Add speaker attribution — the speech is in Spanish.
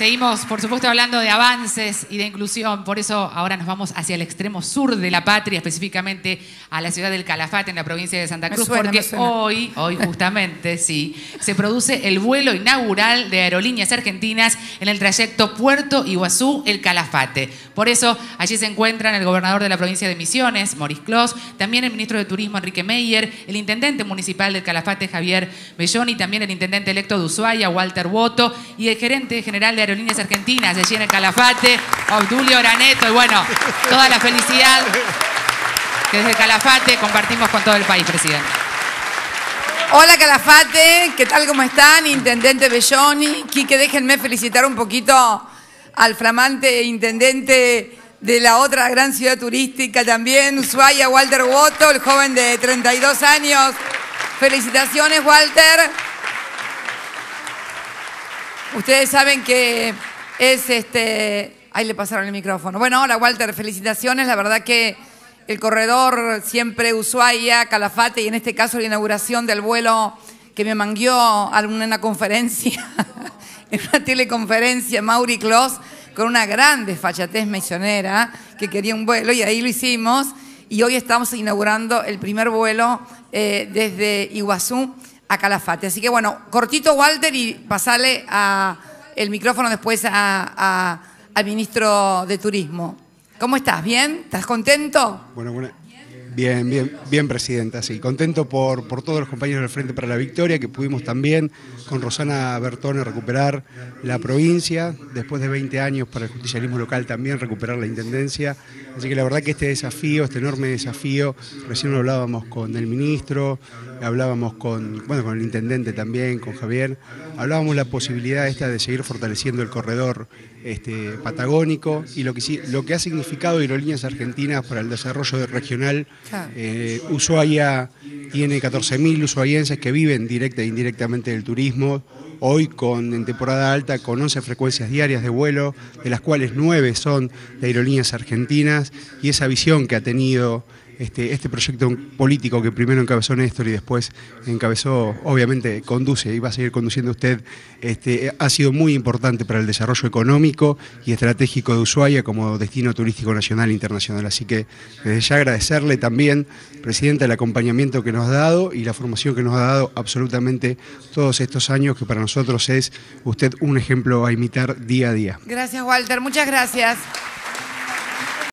Speaker 1: Seguimos, por supuesto, hablando de avances y de inclusión. Por eso ahora nos vamos hacia el extremo sur de la patria, específicamente a la ciudad del Calafate, en la provincia de Santa Cruz, porque hoy justamente, sí, se produce el vuelo inaugural de Aerolíneas Argentinas en el trayecto Puerto Iguazú-El Calafate. Por eso allí se encuentran el gobernador de la provincia de Misiones, Maurice Clos, también el ministro de Turismo, Enrique Meyer, el intendente municipal del Calafate, Javier Belloni, también el intendente electo de Ushuaia, Walter Boto, y el gerente general de Aerolíneas Argentinas, allí en el Calafate, Obdulio Graneto, y bueno, toda la felicidad que desde el Calafate compartimos con todo el país, presidente.
Speaker 2: Hola Calafate, ¿qué tal? ¿Cómo están? Intendente Belloni. Quique, déjenme felicitar un poquito al flamante intendente de la otra gran ciudad turística también, Ushuaia, Walter Boto, el joven de 32 años. Felicitaciones, Walter. Ustedes saben que es ahí le pasaron el micrófono. Bueno, hola Walter, felicitaciones. La verdad que el corredor siempre Ushuaia, Calafate y en este caso la inauguración del vuelo que me mangueó en una conferencia, en una teleconferencia, Mauri Clos, con una gran desfachatez misionera que quería un vuelo y ahí lo hicimos. Y hoy estamos inaugurando el primer vuelo desde Iguazú a Calafate. Así que bueno, cortito Walter y pasale el micrófono después al ministro de Turismo. ¿Cómo estás? ¿Bien? ¿Estás contento?
Speaker 3: Bueno. Bien, presidenta, sí. Contento por todos los compañeros del Frente para la Victoria, que pudimos también con Rosana Bertone recuperar la provincia, después de 20 años para el justicialismo local también recuperar la intendencia. Así que la verdad que este desafío, este enorme desafío, recién lo hablábamos con el ministro, hablábamos con el intendente también, con Javier, hablábamos la posibilidad de seguir fortaleciendo el corredor patagónico y lo que ha significado Aerolíneas Argentinas para el desarrollo regional. Ushuaia tiene 14.000 ushuaienses que viven directa e indirectamente del turismo. Hoy en temporada alta con 11 frecuencias diarias de vuelo, de las cuales 9 son de Aerolíneas Argentinas, y esa visión que ha tenido este proyecto político que primero encabezó Néstor y después encabezó, obviamente conduce y va a seguir conduciendo usted, ha sido muy importante para el desarrollo económico y estratégico de Ushuaia como destino turístico nacional e internacional. Así que desde ya agradecerle también, presidenta, el acompañamiento que nos ha dado y la formación que nos ha dado absolutamente todos estos años, que para nosotros es usted un ejemplo a imitar día a día.
Speaker 2: Gracias, Walter. Muchas gracias.